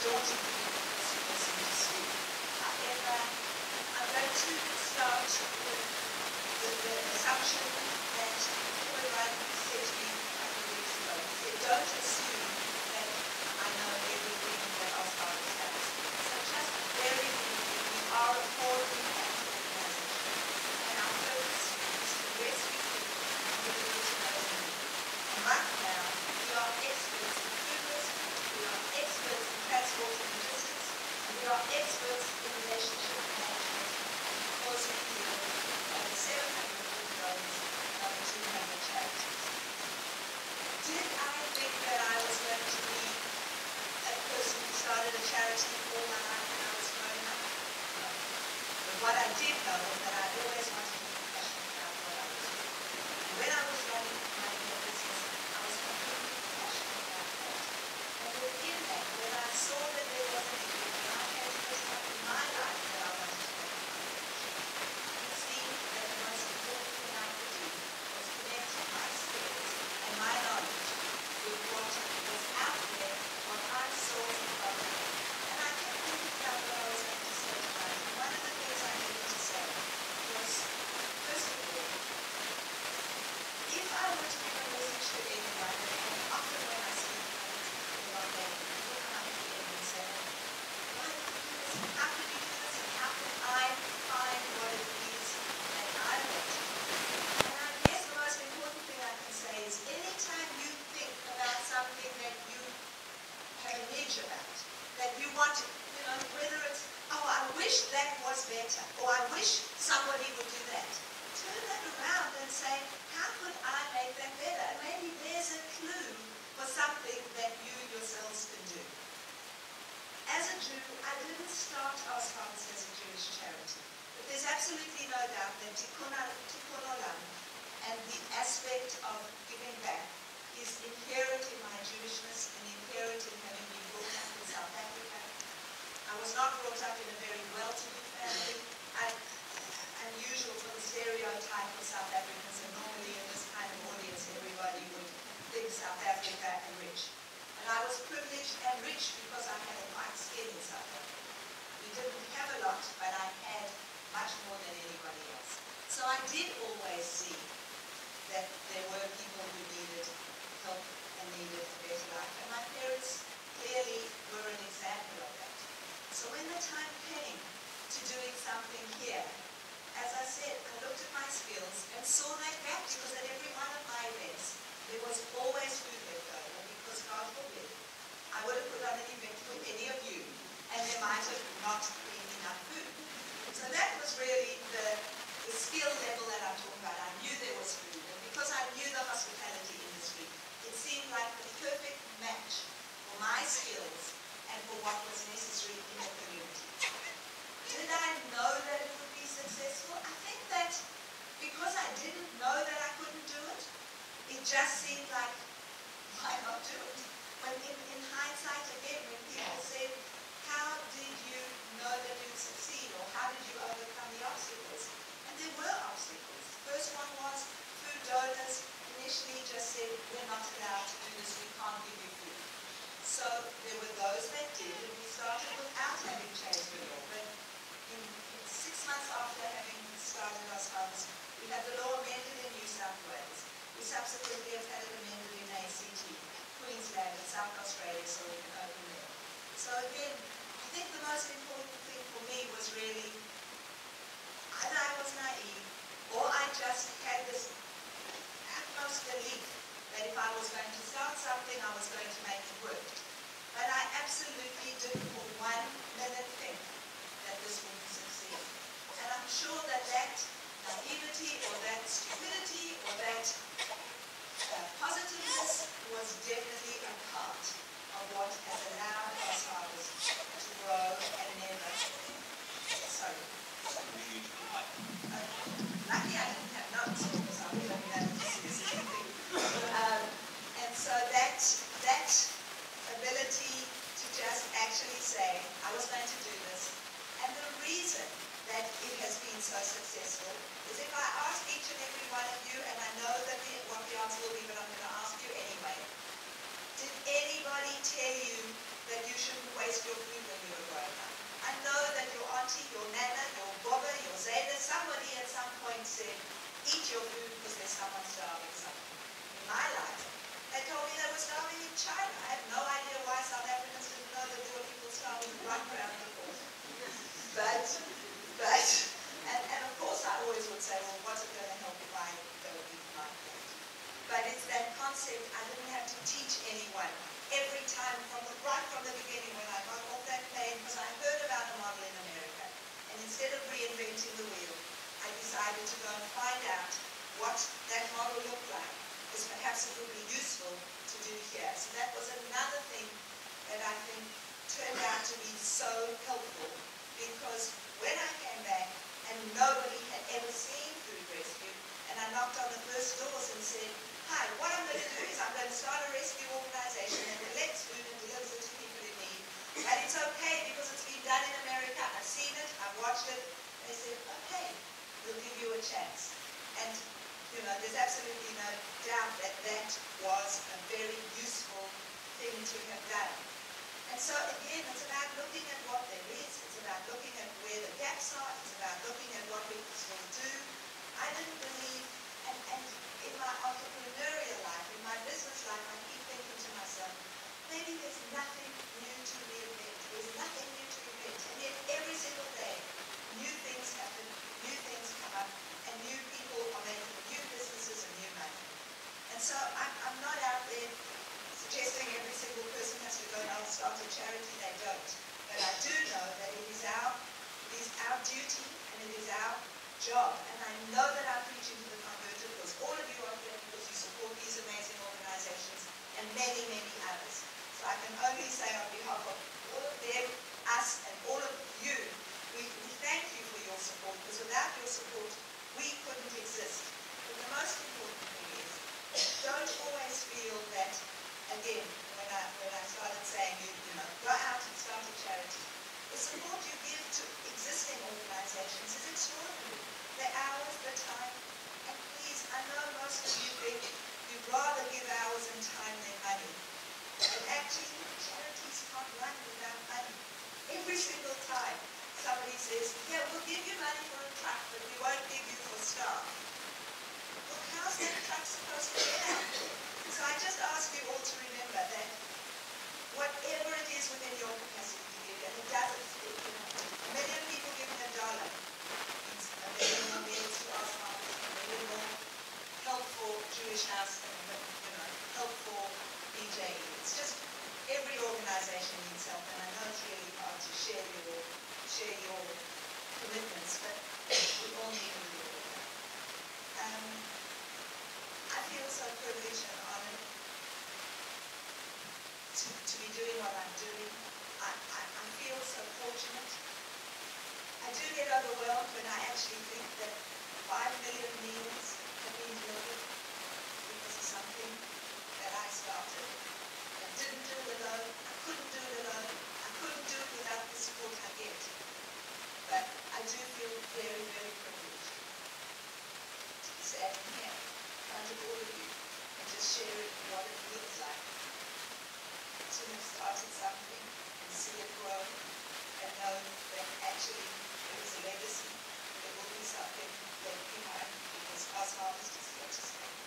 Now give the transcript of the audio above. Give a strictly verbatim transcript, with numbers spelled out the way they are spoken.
daunting thing because you listen to sleep. However, I'm going to start with, with the assumption that Kevin Ronni said to me a couple of weeks ago. He said, don't assume that I know everything that Ozharvest has. So just very briefly, we are a forward impact organization. And our purpose is to rescue people and give them to know them. And right now, we are experts in food risk, we are experts in transport and logistics, and we are experts in relationship management because we deal with over seven hundred food donors and over two hundred charities. Did I think that I was going to be a person who started a charity all my life when I was growing up? No. But what I did know was that I always wanted to be passionate about what I was doing. And when I was running my own business, I was completely passionate about that. And within that, when I saw that there was a need, when I had to put up in my life that I wanted to make a contribution, it seemed that the most important thing I could do was connect my skills and my knowledge with what was out there, what I saw in front of me. And I kept thinking about what I was going to say tonight. And one of the things I needed to say was, first of all, if I were to give a message to anyone, and often when I speak, I get people on there, people come up to me and say, why did you do this? How could you do this? And how can I find what it is that I want to do? And I guess the most important thing I can say is anytime you think about something that you have an edge about, that you want to, you know, whether it's, oh, I wish that was better, or I wish somebody would do that, turn that around and say, how could I make that better? And maybe there's a clue for something that you yourselves can do. As a Jew, I didn't start Ozharvest as a Jewish charity, but there's absolutely no doubt that tikkun olam and the aspect of giving back is inherent in my Jewishness and inherent in having been brought up in South Africa. I was not brought up in a very well-to-do family. I, unusual for the stereotype of South Africans, and normally in this kind of audience everybody would think South Africa and rich. And I was privileged and rich because I had a white skin in South Africa. We didn't have a lot, but I had much more than anybody else. So I did always see that there were people who needed help and needed a better life. And my parents clearly were an example of that. So when the time came to doing something here, as I said, I looked at my skills and saw that gap because at every one of my events, there was always food left over because, God forbid, I would have put on an event with any of you and there might have not been enough food. So that was really the, the skill level that I'm talking about. I knew there was food, and because I knew the hospitality industry, it seemed like the perfect match for my skills and for what was necessary in the community. Did I know that it would be successful? I think that because I didn't know that I couldn't do it, it just seemed like, why not do it? When in, in hindsight, again, when people said, how did you know that you'd succeed, or how did you overcome the obstacles? And there were obstacles. The first one was food donors initially just said, we're not allowed to do this, we can't give you food. So there were those that did, and we started without having changed the law. But in, in six months after having started Ozharvest, we had the law amended in New South Wales. We subsequently have had it amended in A C T, Queensland, and South Australia, so we can open there. So again, I think the most important thing for me was really, either I was naive, or I just had this utmost belief that if I was going to start something, I was going to make it work. But I absolutely didn't for one minute think that this would succeed. And I'm sure that that naivety or that stupidity or that uh, positiveness was definitely a part of what has allowed Ozharvest to grow and never. Sorry. Uh, lucky I didn't have notes because I would have been able to see this thing. Um, and so that that time, from the, right from the beginning when I got off that plane, because I heard about the model in America. And instead of reinventing the wheel, I decided to go and find out what that model looked like, because perhaps it would be useful to do here. So that was another thing that I think turned out to be so helpful, because when I came back and nobody had ever seen food rescue, and I knocked on the first doors and said, hi, what I'm going to do is I'm going to start a rescue organization that collects food and delivers it to people in need. And it's okay because it's been done in America. I've seen it. I've watched it. They said, okay, we'll give you a chance. And, you know, there's absolutely no doubt that that was a very useful thing to have done. And so, again, it's about looking at what there is. It's about looking at where the gaps are. It's about looking at what we can still do. I didn't believe, and, and in my entrepreneurial life, in my business life, I keep thinking to myself, maybe there's nothing new to reinvent. There's nothing new to invent. And yet every single day, new things happen, new things come up, and new people are making new businesses and new money. And so I'm, I'm not out there suggesting every single person has to go and start a charity. They don't. But I do know that it is our, it is our duty and it is our job. And I know that I'm preaching to the converted because all of you are here because you support these amazing organizations and many, many others. So I can only say on behalf of all of them, us, and all of you, we, we thank you for your support, because without your support, we couldn't exist. But the most important thing is, don't always feel that, again, when I, when I started saying, you, you know, go out and start a charity, the support you give to existing organizations is extraordinary. The hours, the time, and please, I know most of you think you'd rather give hours and time than money. And actually, charities can't run without money. Every single time somebody says, yeah, we'll give you money for a truck, but we won't give you for staff. Well, how's that truck supposed to get out? So I just ask you all to remember that whatever it is within your capacity to give, and it doesn't, you know, a million people giving a dollar means a million more meals to Ozharvest, a million more help for Jewish House, and, you know, help for B J E. It's just every organization needs help, and I know it's really hard to share your share your commitments, but we all need a little bit of help. Um, I feel so privileged and honored to, to be doing what I'm doing. I, I, I feel so fortunate. I do get overwhelmed when I actually think that five million meals have been delivered because of something that I started. I didn't do it alone. I couldn't do it alone. I couldn't do it without the support I get. But I do feel very, very privileged to be standing here in front of all of you and just sharing what it feels like to have started something and see it grow and know that actually there is a legacy. There will be something left behind because Ozharvest is here to stay.